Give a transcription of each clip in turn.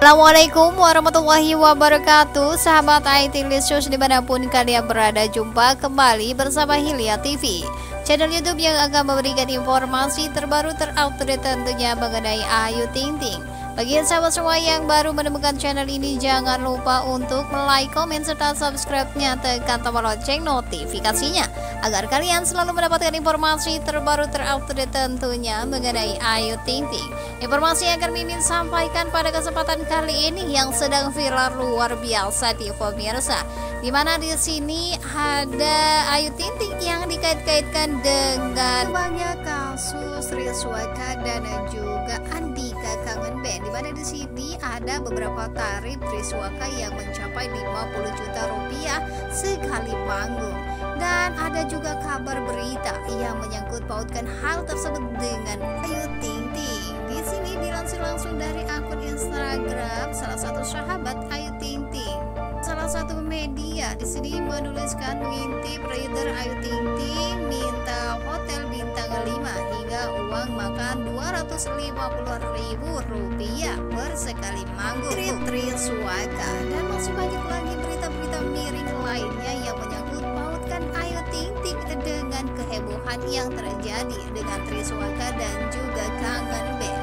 Assalamualaikum warahmatullahi wabarakatuh. Sahabat IT Licious dimanapun kalian berada, jumpa kembali bersama Hilya TV, channel YouTube yang akan memberikan informasi terbaru terupdate tentunya mengenai Ayu Ting Ting. Bagi sahabat semua yang baru menemukan channel ini, jangan lupa untuk like, komen, serta subscribe-nya, tekan tombol lonceng notifikasinya agar kalian selalu mendapatkan informasi terbaru terupdate tentunya mengenai Ayu Ting Ting. Informasi yang akan Mimin sampaikan pada kesempatan kali ini yang sedang viral luar biasa di pemirsa, dimana di sini ada Ayu Ting Ting yang dikait-kaitkan dengan banyak kasus Triswaka dan juga Andika Kangen Band, dimana di sini ada beberapa tarif Triswaka yang mencapai 50 juta rupiah sekali manggung, dan ada juga kabar berita yang menyangkut pautkan hal tersebut dengan Ayu Ting Ting. Di sini dilansir langsung dari akun Instagram salah satu sahabat Ayu Ting Ting. Salah satu media di sini menuliskan mengintip Rider Ayu Ting Ting minta hotel bintang 5 hingga uang makan Rp250.000 per sekali manggung Triswaka, dan masih banyak lagi berita-berita miring lainnya yang menyangkut pautkan Ayu Ting Ting dengan kehebohan yang terjadi dengan Triswaka dan juga Kangen Band.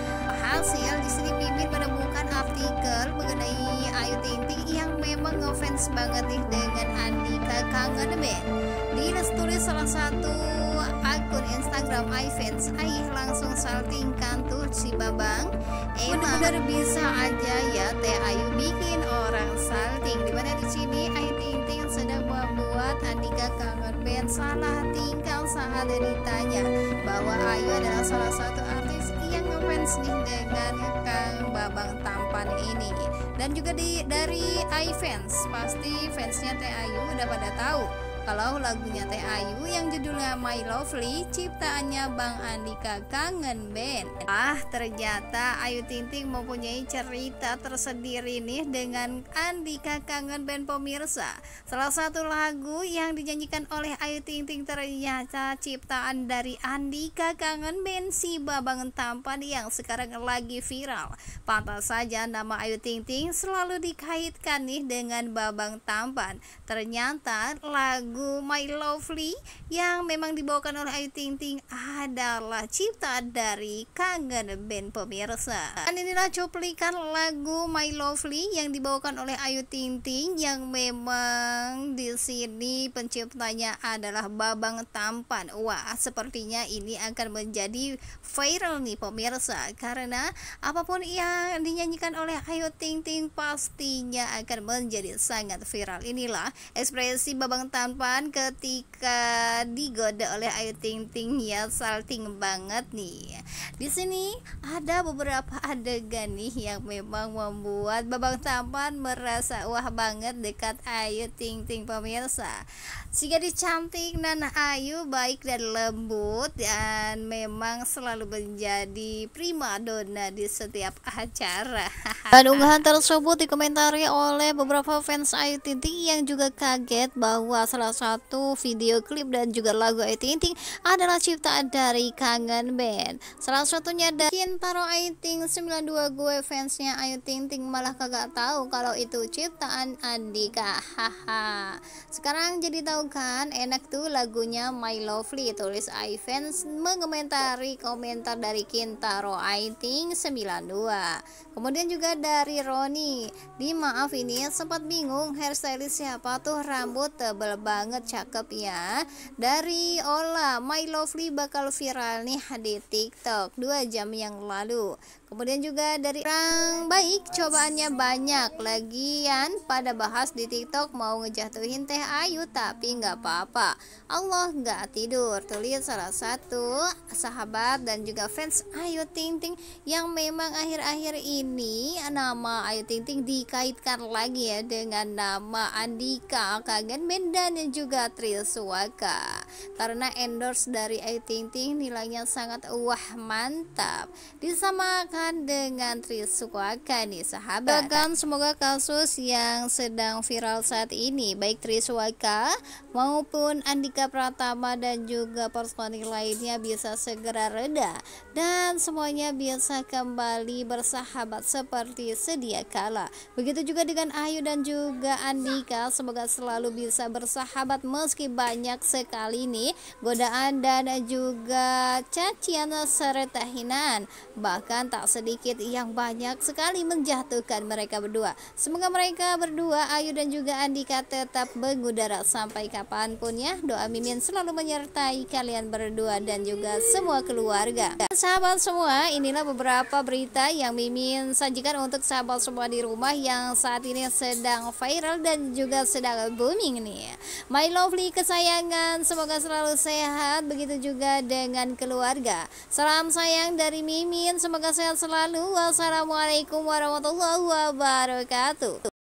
Hasil di sini Mimin menemukan artikel mengenai Ayu Ting Ting yang memang ngefans banget nih dengan Andika Kangen Band. Ditulis salah satu akun Instagram iFans, langsung saltingkan tuh si Babang. Bener-bener bisa aja ya Teh Ayu bikin orang salting, dimana di sini Ayu Ting Ting sedang membuat Andika Kangen Band salah tingkah saat ditanya bahwa Ayu adalah salah satu artis yang ngefans nih dengan Kang Babang tampan ini. Dan juga dari iFans, pasti fansnya Teh Ayu udah pada tahu kalau lagunya Teh Ayu yang judulnya My Lovely ciptaannya Bang Andika Kangen Band. Ternyata Ayu Ting Ting mempunyai cerita tersendiri nih dengan Andika Kangen Band pemirsa. Salah satu lagu yang dinyanyikan oleh Ayu Ting Ting ternyata ciptaan dari Andika Kangen Band, si Babang tampan yang sekarang lagi viral. Pantas saja nama Ayu Ting Ting selalu dikaitkan nih dengan Babang tampan. Ternyata lagu My Lovely yang memang dibawakan oleh Ayu Ting Ting adalah ciptaan dari Kangen Band pemirsa. Dan inilah cuplikan lagu My Lovely yang dibawakan oleh Ayu Ting Ting yang memang di sini penciptanya adalah Babang tampan. Wah, sepertinya ini akan menjadi viral nih pemirsa, karena apapun yang dinyanyikan oleh Ayu Ting Ting pastinya akan menjadi sangat viral. Inilah ekspresi Babang tampan ketika digoda oleh Ayu Ting Ting, ya salting banget nih. Di sini ada beberapa adegan nih yang memang membuat Babang tampan merasa wah banget dekat Ayu Ting Ting pemirsa. Si gadis cantik Nana Ayu baik dan lembut, dan memang selalu menjadi primadona di setiap acara. Dan unggahan tersebut dikomentari oleh beberapa fans Ayu Ting Ting yang juga kaget bahwa salah satu video klip dan juga lagu Ayu Ting Ting adalah ciptaan dari Kangen Band. Salah satunya dari Kintaro Ayu Ting 92, gue fansnya Ayu Ting Ting malah kagak tahu kalau itu ciptaan Andika. Haha. Sekarang jadi tahu kan, enak tuh lagunya My Lovely, tulis iFans mengomentari komentar dari Kintaro Ayu Ting 92. Kemudian juga dari Roni, di maaf ini sempat bingung hairstylist siapa tuh, rambut tebel banget, cakep ya. Dari Ola, My Lovely bakal viral nih di TikTok 2 jam yang lalu. Kemudian juga dari Orang Baik, cobaannya banyak, lagian pada bahas di TikTok mau ngejatuhin Teh Ayu tapi nggak apa-apa, Allah nggak tidur, tulis salah satu sahabat dan juga fans Ayu Ting Ting yang memang akhir-akhir ini nama Ayu Ting Ting dikaitkan lagi ya dengan nama Andika Kangen Band dan juga Triswaka. karena endorse dari Ayu Ting Ting nilainya sangat mantap, disamakan dengan Triswaka nih sahabat. Doakan semoga kasus yang sedang viral saat ini baik Triswaka maupun Andika Pratama dan juga personil lainnya bisa segera reda dan semuanya bisa kembali bersahabat seperti sedia kala. Begitu juga dengan Ayu dan juga Andika, semoga selalu bisa bersahabat meski banyak sekali nih godaan dan juga cacian serta hinaan, bahkan tak sedikit yang banyak sekali menjatuhkan mereka berdua. Semoga mereka berdua Ayu dan juga Andika tetap mengudara sampai kapanpun ya. Doa Mimin selalu menyertai kalian berdua dan juga semua keluarga. Sahabat semua, inilah beberapa berita yang Mimin sajikan untuk sahabat semua di rumah yang saat ini sedang viral dan juga sedang booming nih. My lovely kesayangan, semoga selalu sehat, begitu juga dengan keluarga. Salam sayang dari Mimin, semoga sehat selalu. Wassalamualaikum warahmatullahi wabarakatuh.